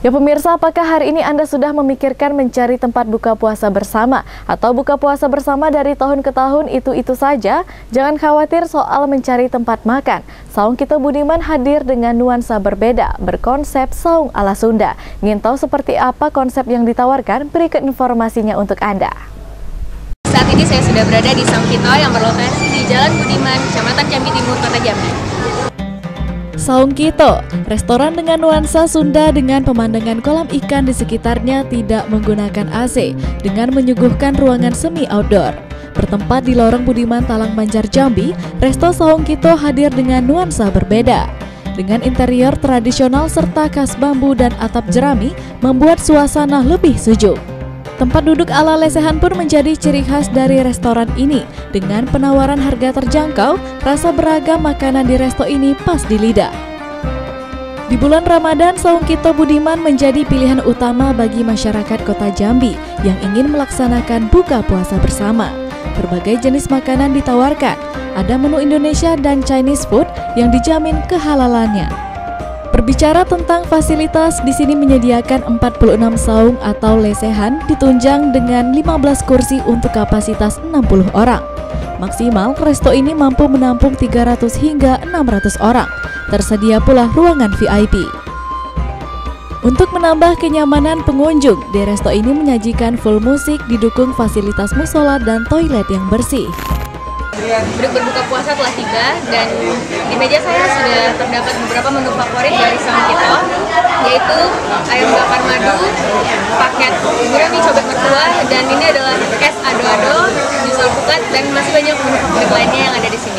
Ya pemirsa, apakah hari ini Anda sudah memikirkan mencari tempat buka puasa bersama? Atau buka puasa bersama dari tahun ke tahun itu saja? Jangan khawatir soal mencari tempat makan. Saung Kito Budiman hadir dengan nuansa berbeda, berkonsep saung ala Sunda. Ingin tahu seperti apa konsep yang ditawarkan? Berikut informasinya untuk Anda. Saat ini saya sudah berada di Saung Kito yang berlokasi di Jalan Budiman, Kecamatan Jambi Timur, Kota Jambi. Saung Kito, restoran dengan nuansa Sunda dengan pemandangan kolam ikan di sekitarnya, tidak menggunakan AC, dengan menyuguhkan ruangan semi outdoor. Bertempat di lorong Budiman, Talang Banjar, Jambi, Resto Saung Kito hadir dengan nuansa berbeda. Dengan interior tradisional serta khas bambu dan atap jerami, membuat suasana lebih sejuk. Tempat duduk ala lesehan pun menjadi ciri khas dari restoran ini. Dengan penawaran harga terjangkau, rasa beragam makanan di resto ini pas di lidah. Di bulan Ramadan, Saung Kito Budiman menjadi pilihan utama bagi masyarakat Kota Jambi yang ingin melaksanakan buka puasa bersama. Berbagai jenis makanan ditawarkan, ada menu Indonesia dan Chinese food yang dijamin kehalalannya. Berbicara tentang fasilitas, di sini menyediakan 46 saung atau lesehan ditunjang dengan 15 kursi untuk kapasitas 60 orang. Maksimal, resto ini mampu menampung 300 hingga 600 orang. Tersedia pula ruangan VIP. Untuk menambah kenyamanan pengunjung, di resto ini menyajikan full musik didukung fasilitas musola dan toilet yang bersih. Berbuka puasa telah tiba dan di meja saya sudah terdapat beberapa menu favorit dari Saung Kito, yaitu ayam bakar madu, paket gurami cobek mertua, dan ini adalah es ado-ado, jus alpukat, dan masih banyak menu favorit lainnya yang ada di sini.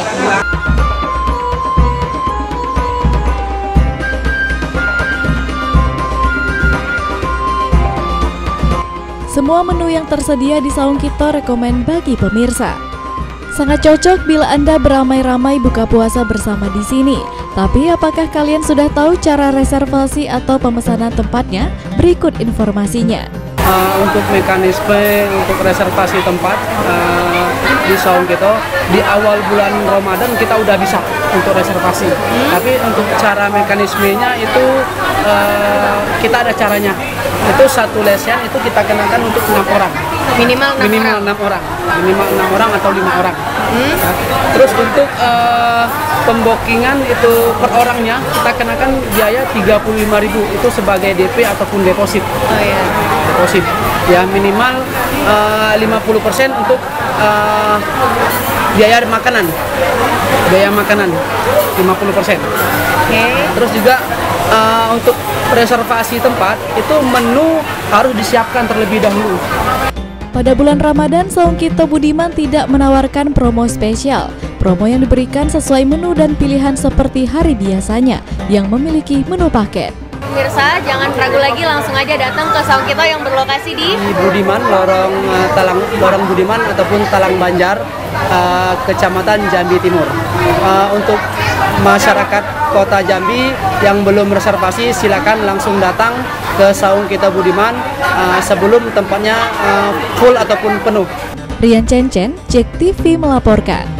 Semua menu yang tersedia di Saung Kito rekomen bagi pemirsa. Sangat cocok bila Anda beramai-ramai buka puasa bersama di sini. Tapi apakah kalian sudah tahu cara reservasi atau pemesanan tempatnya? Berikut informasinya. Untuk mekanisme untuk reservasi tempat di Saung Kito, di awal bulan Ramadan kita udah bisa untuk reservasi. Tapi untuk cara mekanismenya itu kita ada caranya. Itu satu lesehan itu kita kenakan untuk 6 orang. Minimal 6 orang. Minimal 6 orang atau 5 orang. Nah, terus untuk pembokingan itu per orangnya kita kenakan biaya 35.000 itu sebagai DP ataupun deposit. Oh iya. Deposit. Ya minimal 50% untuk biaya makanan. Biaya makanan 50%. Okay. Terus juga untuk reservasi tempat itu menu harus disiapkan terlebih dahulu. Pada bulan Ramadan, Saung Kito Budiman tidak menawarkan promo spesial. Promo yang diberikan sesuai menu dan pilihan seperti hari biasanya yang memiliki menu paket. Pemirsa, jangan ragu lagi, langsung aja datang ke Saung Kito yang berlokasi di Budiman, lorong Budiman ataupun Talang Banjar, Kecamatan Jambi Timur. Untuk masyarakat Kota Jambi yang belum reservasi, silakan langsung datang ke Saung Kito Budiman sebelum tempatnya full ataupun penuh. Rian Cencen, JEK TV melaporkan.